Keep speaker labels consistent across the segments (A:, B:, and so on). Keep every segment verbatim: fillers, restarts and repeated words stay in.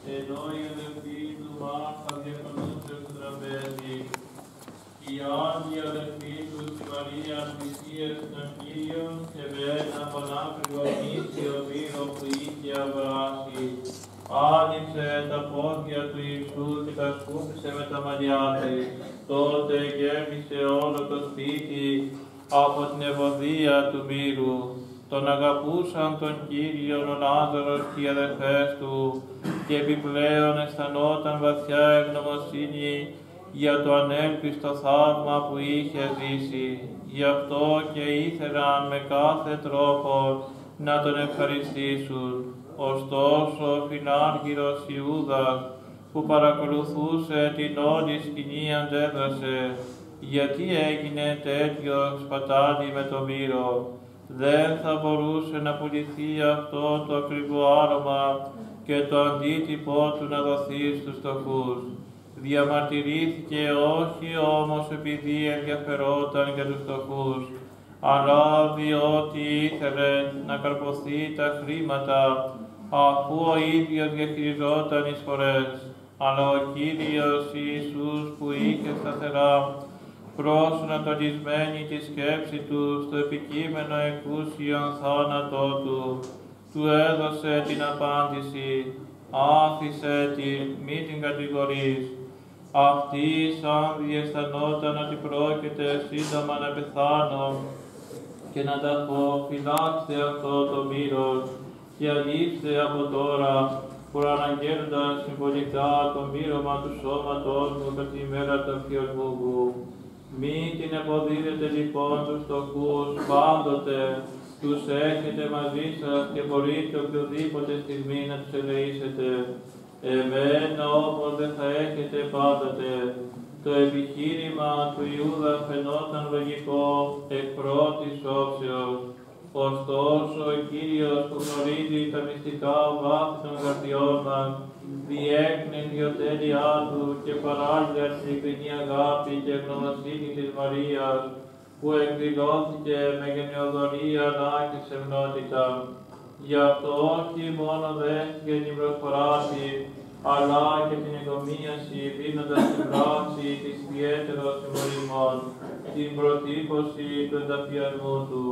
A: ενώ οι αδελφοί του Μάρθα διακονούνται στο τραπέζι. Οι άλλοι αδελφοί του στη Μαρία πλησίασε τον Κύριο και με ένα πανάκριβο μύστιο πύρο που είχε αβράσει. Άνοιξε τα πόδια του Ιησού και τα σκούπισε με τα μαλλιά του. Τότε γέμισε όλο το σπίτι από την ευωδία του μύρου. Τον αγαπούσαν τον Κύριον ο Λάζαρος και οι αδελφές του και επιπλέον αισθανόταν βαθιά ευγνωμοσύνη για το ανέλπιστο θαύμα που είχε ζήσει. Γι' αυτό και ήθελαν με κάθε τρόπο να τον ευχαριστήσουν. Ωστόσο, ο φιλάργυρος Ιούδας που παρακολουθούσε την όλη σκηνή αντέδρασε. Γιατί έγινε τέτοιο σπατάλι με το μύρο? Δεν θα μπορούσε να πουληθεί αυτό το ακριβό άρωμα και το αντίτυπο του να δοθεί στους φτωχούς. Διαμαρτυρήθηκε όχι όμως επειδή ενδιαφερόταν για τους φτωχούς, αλλά διότι ήθελε να καρποθεί τα χρήματα, αφού ο ίδιος διαχειριζόταν εισφορές. Αλλά ο Κύριος Ιησούς που είχε σταθερά προσανατολισμένη τη σκέψη του στο επικείμενο εκούσιον θάνατό του, του έδωσε την απάντηση: άφησε την, μη την κατηγορείς. Αυτή σαν διαισθανόταν ότι πρόκειται σύντομα να πεθάνω και να τα πω, φυλάξτε αυτό το μύρος και αλείψτε από τώρα, προαναγγέλλοντας συμβολικά το μύρωμα του σώματος μου κατά τη μέρα του αφιασμού μου. Μην την εμποδίζετε λοιπόν τους φτωχούς πάντοτε, τους έχετε μαζί σας και μπορείτε οποιοδήποτε στιγμή να τους ελεήσετε. Εμένα όμως δεν θα έχετε πάντοτε. Το επιχείρημα του Ιούδα φαινόταν λογικό εκ πρώτης όψεως. Ωστόσο, ο Κύριος που γνωρίζει τα μυστικά βάθη των καρδιών μας, διέκνε την ιδιοτέλειά του και παράλληλα την ειλικρινή αγάπη και ευγνωμοσύνη της Μαρίας, που εκδηλώθηκε με γενναιοδωρία αλλά και σεμνότητα. Γι' αυτό όχι μόνο δέχτηκε την προσφορά της, αλλά και την εγκομίαση, δίνοντας την πράξη της ιδιαίτερος συμβολισμών, την προτύπωση του ενταφιασμού του.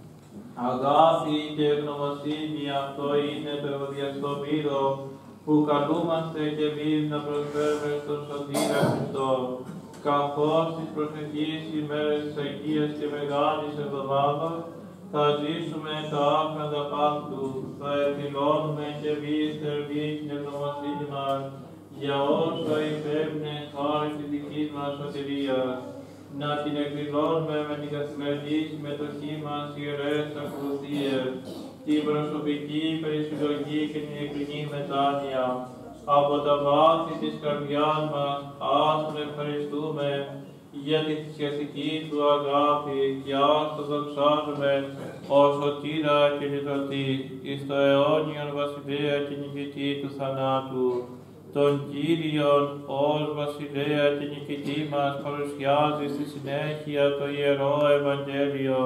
A: Αγάπη και ευγνωμοσύνη, αυτό είναι το ευωδιαστό μύρο που καλούμαστε και εμείς να προσφέρουμε στον Σωτήρα Χριστό, καθώς τις προσεχείς ημέρες της Αγίας και Μεγάλης Εβδομάδας θα ζήσουμε τα άφραντα πάθη του, θα εκδηλώνουμε και εμείς θερμή την ευγνωμοσύνη μας για όσα υπέμεινε χάρη της δικής μας σωτηρίας. Να την εκδηλώνουμε με την καθημερινή συμμετοχή μας στις ιερές ακολουθίες, την προσωπική περισυλλογή και την ειλικρινή μετάνοια. Από τα βάθη της καρδιάς μας ας τον ευχαριστούμε για τη θυσιαστική του αγάπη και ας τον δοξάζουμε ως σωτήρα και λυτρωτή εις το αιώνιον βασιλέα και νικητή του θανάτου. Τον Κύριον ως βασιλέα και νικητή μας παρουσιάζει στη συνέχεια το Ιερό Ευαγγέλιο,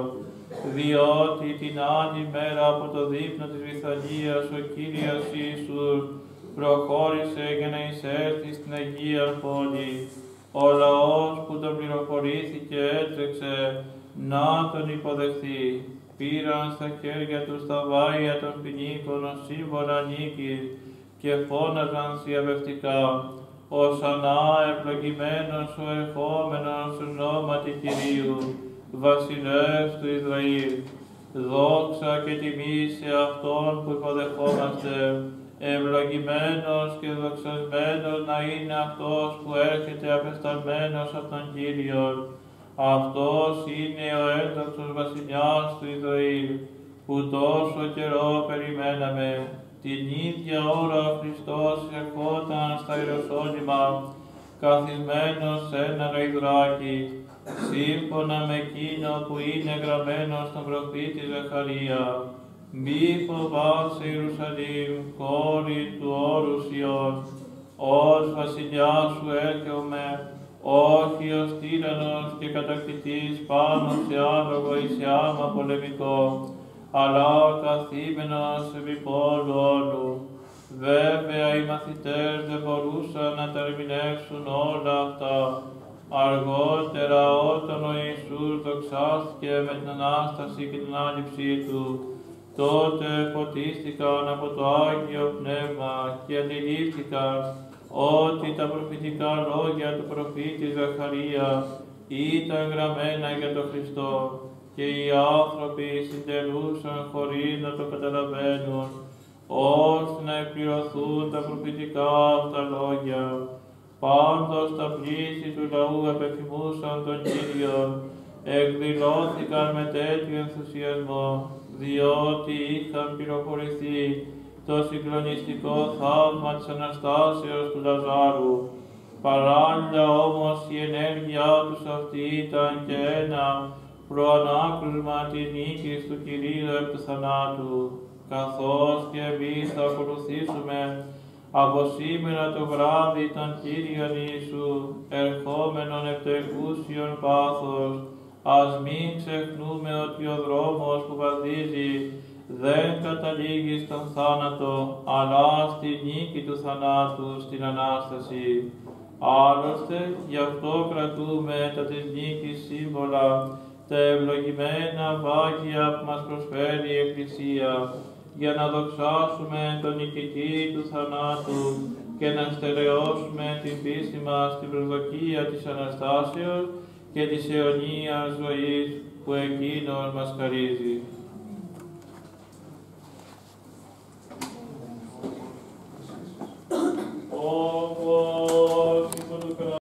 A: διότι την άλλη μέρα από το δείπνο της Βηθανίας ο Κύριος Ιησούς προχώρησε για να εισέλθει στην Αγία Πόλη. Ο λαός που τον πληροφορήθηκε έτρεξε να τον υποδεχθεί. Πήραν στα χέρια τους τα βάια των ποινίκων ως σύμβολα νίκης και φώναζαν θριαμβευτικά: «Ωσανά ευλογημένος ο ερχόμενος ονόματι Κυρίου, βασιλεύς του Ισραήλ». Δόξα και τιμή σε Αυτόν που υποδεχόμαστε. Ευλογημένος και δοξασμένος να είναι Αυτός που έρχεται απεσταλμένος από τον Κύριον. Αυτός είναι ο ένδοξος βασιλιάς του Ισραήλ, που τόσο καιρό περιμέναμε. Την ίδια ώρα ο Χριστός ερχόταν στα Ιεροσόλυμα, καθισμένος σε ένα γαϊδουράκι, σύμφωνα με εκείνο που είναι γραμμένο στον προφήτη Ζαχαρία. Μη φοβάσαι Ιερουσαλήμ, κόρη του όρους Ιών, ως βασιλιάς σου έρχομαι, όχι ως τύραννος και κατακτητής πάνω σε άλογο ή σε άμα πολεμικό, αλλά καθήμενος επί πόλου όλου. Βέβαια οι μαθητές δεν μπορούσαν να τα ερμηνεύσουν όλα αυτά. Αργότερα, όταν ο Ιησούς δοξάστηκε με την Ανάσταση και την Άνοιψή Του, τότε φωτίστηκαν από το Άγιο Πνεύμα και αντιλήφθηκαν ότι τα προφητικά λόγια του προφήτη Ζαχαρία ήταν γραμμένα για τον Χριστό και οι άνθρωποι συντελούσαν χωρίς να το καταλαβαίνουν, ώστε να εκπληρωθούν τα προφητικά αυτά λόγια. Πάντως τα πλήθη του λαού επεφημούσαν τον Κύριο, εκδηλώθηκαν με τέτοιο ενθουσιασμό, διότι είχαν πληροφορηθεί το συγκλονιστικό θαύμα της Αναστάσεως του Λαζάρου. Παράλληλα όμως η ενέργειά τους αυτή ήταν και ένα προανάκρουσμα της νίκης του Κυρίου επ' του θανάτου, καθώς και εμείς θα ακολουθήσουμε από σήμερα το βράδυ τον Κύριον Ιησού, ερχόμενον επ' το εκούσιον πάθος. Ας μην ξεχνούμε ότι ο δρόμος που βαδίζει δεν καταλήγει στον θάνατο, αλλά στη νίκη του θανάτου, στην Ανάσταση. Άλλωστε, γι' αυτό κρατούμε τα της νίκης σύμβολα, τα ευλογημένα βάγια που μας προσφέρει η Εκκλησία, για να δοξάσουμε τον νικητή του θανάτου και να στερεώσουμε την πίστη μας στην προσδοκία της Αναστάσεως και της αιωνίας ζωής που Εκείνος μας χαρίζει.